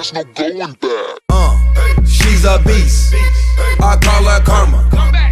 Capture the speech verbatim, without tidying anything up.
there's no going back. Uh, she's a beast. I call her karma.